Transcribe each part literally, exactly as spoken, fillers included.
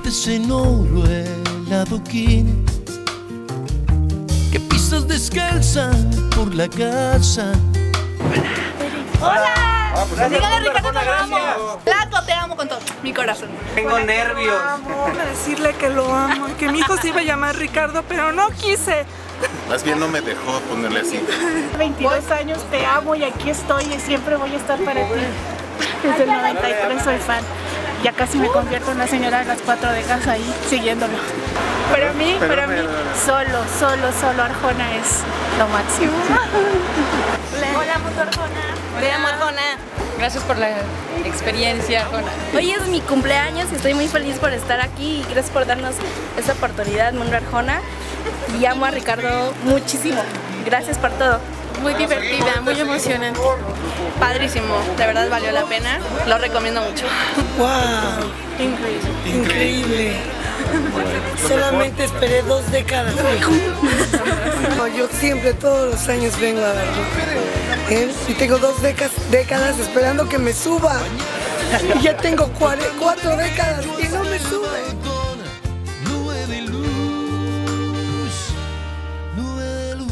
dientes en oro, el adoquín, que pisas descalza por la casa. ¡Hola! Ah, pues Dígale a Ricardo que lo amo. gracias. Flaco, te amo con todo mi corazón. Tengo nervios. Amo decirle que lo amo y que mi hijo se iba a llamar Ricardo, pero no quise. Más bien no me dejó ponerle así. veintidós años, te amo y aquí estoy y siempre voy a estar para ti. Desde el noventa y tres soy fan. Ya casi me convierto en la señora de las cuatro décadas ahí, siguiéndolo. Para mí, para mí, solo, solo, solo Arjona es lo máximo. Hola, Mundo Arjona. Te amo, Arjona. Gracias por la experiencia, Arjona. Hoy es mi cumpleaños y estoy muy feliz por estar aquí y gracias por darnos esta oportunidad, Mundo Arjona. Y amo a Ricardo muchísimo. Gracias por todo. Muy divertida, muy emocionante. Padrísimo, de verdad valió la pena. Lo recomiendo mucho. ¡Wow! Increíble. Increíble. Solamente esperé dos décadas, hijo. No, yo siempre, todos los años vengo a verlo. ¿Eh? Y tengo dos décadas, décadas esperando que me suba. Y ya tengo cuatro, cuatro décadas y no me sube. Nube de luz, nube de luz.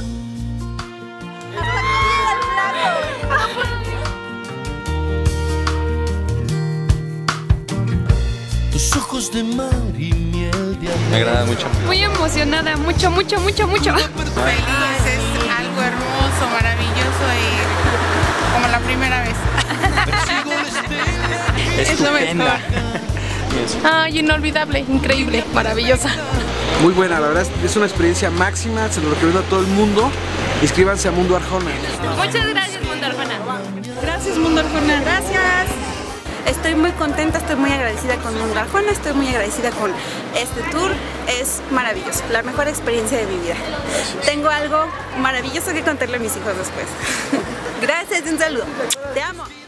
Tus ojos de mar y miel de amor. Me agrada mucho. Muy emocionada, mucho, mucho, mucho, mucho. Feliz, es algo hermoso, maravilloso y como la primera vez. Es lo mejor. Ay, inolvidable, increíble, maravillosa. Muy buena, la verdad es una experiencia máxima, se lo recomiendo a todo el mundo. Inscríbanse a Mundo Arjona. Muchas gracias, Mundo Arjona. Gracias, Mundo Arjona. Gracias. Estoy muy contenta, estoy muy agradecida con Mundo Arjona, estoy muy agradecida con este tour. Es maravilloso, la mejor experiencia de mi vida. Tengo algo maravilloso que contarle a mis hijos después. Gracias y un saludo. Te amo.